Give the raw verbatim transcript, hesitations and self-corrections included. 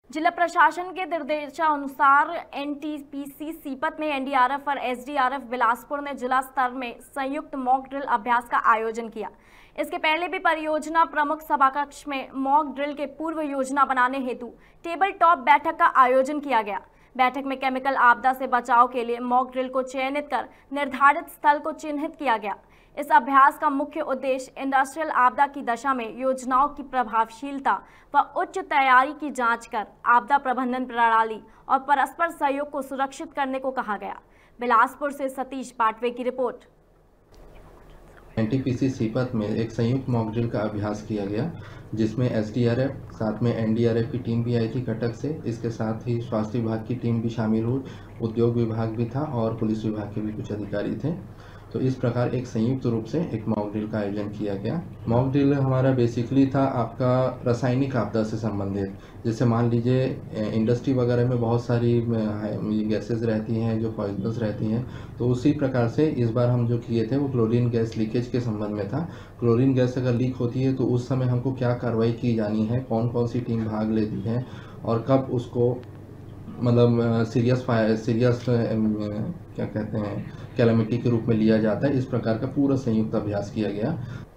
जिला प्रशासन के निर्देशानुसार एनटीपीसी सीपत में एनडीआरएफ और एसडीआरएफ बिलासपुर ने जिला स्तर में संयुक्त मॉक ड्रिल अभ्यास का आयोजन किया। इसके पहले भी परियोजना प्रमुख सभाकक्ष में मॉक ड्रिल के पूर्व योजना बनाने हेतु टेबल टॉप बैठक का आयोजन किया गया। बैठक में केमिकल आपदा से बचाव के लिए मॉक ड्रिल को चयनित कर निर्धारित स्थल को चिन्हित किया गया। इस अभ्यास का मुख्य उद्देश्य इंडस्ट्रियल आपदा की दशा में योजनाओं की प्रभावशीलता व उच्च तैयारी की जांच कर आपदा प्रबंधन प्रणाली और परस्पर सहयोग को सुरक्षित करने को कहा गया। बिलासपुर से सतीश पाटवे की रिपोर्ट। एनटीपीसी सीपत में एक संयुक्त मॉक ड्रिल का अभ्यास किया गया, जिसमें एसडीआरएफ साथ में एनडीआरएफ की टीम भी आई थी कटक से। इसके साथ ही स्वास्थ्य विभाग की टीम भी शामिल हुई, उद्योग विभाग भी था और पुलिस विभाग के भी कुछ अधिकारी थे। तो इस प्रकार एक संयुक्त रूप से एक मॉक ड्रिल का आयोजन किया गया। मॉक ड्रिल हमारा बेसिकली था आपका रासायनिक आपदा से संबंधित। जैसे मान लीजिए इंडस्ट्री वगैरह में बहुत सारी गैसेस रहती हैं जो पॉइजनस रहती हैं, तो उसी प्रकार से इस बार हम जो किए थे वो क्लोरीन गैस लीकेज के संबंध में था। क्लोरीन गैस अगर लीक होती है तो उस समय हमको क्या कार्रवाई की जानी है, कौन कौन सी टीम भाग लेती है और कब उसको मतलब सीरियस फायर सीरियस क्या कहते हैं कैलेमिटी के रूप में लिया जाता है। इस प्रकार का पूरा संयुक्त अभ्यास किया गया।